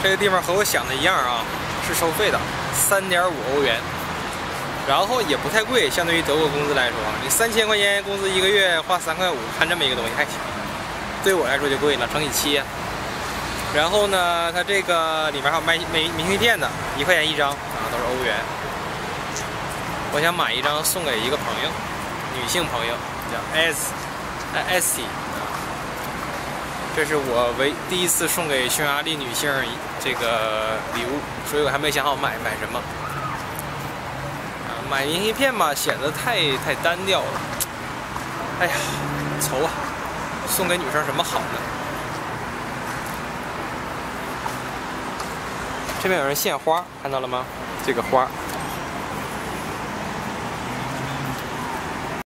这个地方和我想的一样啊，是收费的，3.5欧元，然后也不太贵，相对于德国工资来说，你3000块钱工资1个月花3块5看这么一个东西还行，对我来说就贵了，乘以7。然后呢，它这个里面还有卖明信片的，1块钱一张啊，都是欧元。我想买一张送给一个朋友，女性朋友，叫 S， 这是我第一次送给匈牙利女性这个礼物，所以我还没想好买什么。买明信片嘛，显得太单调了。哎呀，愁啊！送给女生什么好呢？这边有人献花，看到了吗？这个花